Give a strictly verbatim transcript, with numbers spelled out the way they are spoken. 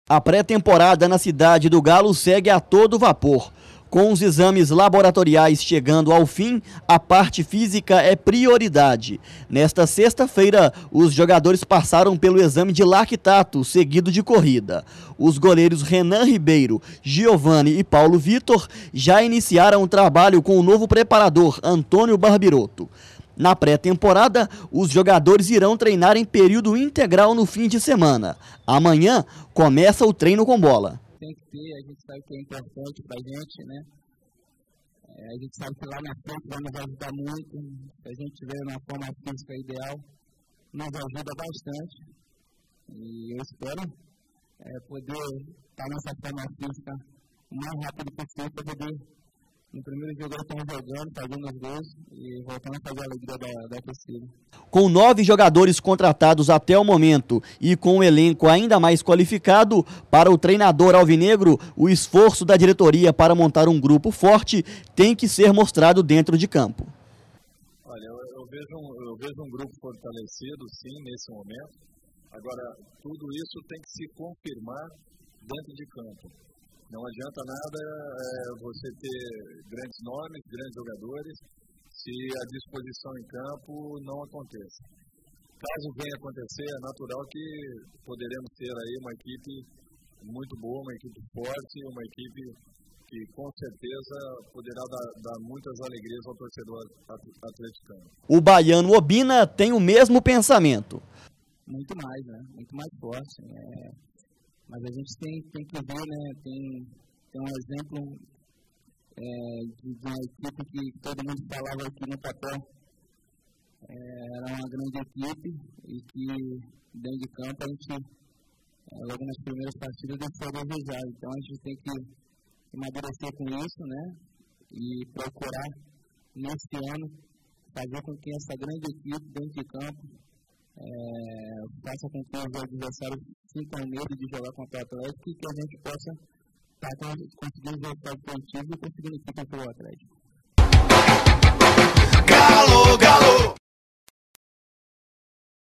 A pré-temporada na cidade do Galo segue a todo vapor. Com os exames laboratoriais chegando ao fim, a parte física é prioridade. Nesta sexta-feira, os jogadores passaram pelo exame de lactato, seguido de corrida. Os goleiros Renan Ribeiro, Giovani e Paulo Vitor já iniciaram o trabalho com o novo preparador, Antônio Barbirotto. Na pré-temporada, os jogadores irão treinar em período integral no fim de semana. Amanhã começa o treino com bola. Tem que ter, a gente sabe que é importante pra gente, né? É, a gente sabe que lá na frente vai nos ajudar muito. Se a gente tiver uma forma física ideal, nos ajuda bastante. E eu espero é, poder estar nessa forma física o mais rápido possível para poder, no primeiro jogo, estamos jogando, fazendo os gols e voltando a fazer a alegria da, da torcida. Com nove jogadores contratados até o momento e com um elenco ainda mais qualificado, para o treinador alvinegro, o esforço da diretoria para montar um grupo forte tem que ser mostrado dentro de campo. Olha, eu, eu, vejo, um, eu vejo um grupo fortalecido, sim, nesse momento. Agora, tudo isso tem que se confirmar dentro de campo. Não adianta nada é, você ter grandes nomes, grandes jogadores, se a disposição em campo não aconteça. Caso venha acontecer, é natural que poderemos ter aí uma equipe muito boa, uma equipe forte, uma equipe que com certeza poderá dar, dar muitas alegrias ao torcedor atleticano. O baiano Obina tem o mesmo pensamento. Muito mais, né? Muito mais forte. É... Mas a gente tem, tem que ver, né? Tem, tem um exemplo é, de, de uma equipe que todo mundo falava aqui no papel. É, era uma grande equipe e que dentro de campo a gente, é, logo nas primeiras partidas, deixou a desejar. Então a gente tem que amadurecer com isso, né? E procurar, nesse ano, fazer com que essa grande equipe dentro de campo É, faça com que os adversários sintam medo de jogar contra o Atlético e que a gente possa estar conseguindo resultados positivos e conseguindo ficar pelo Atlético. Galo, Galo!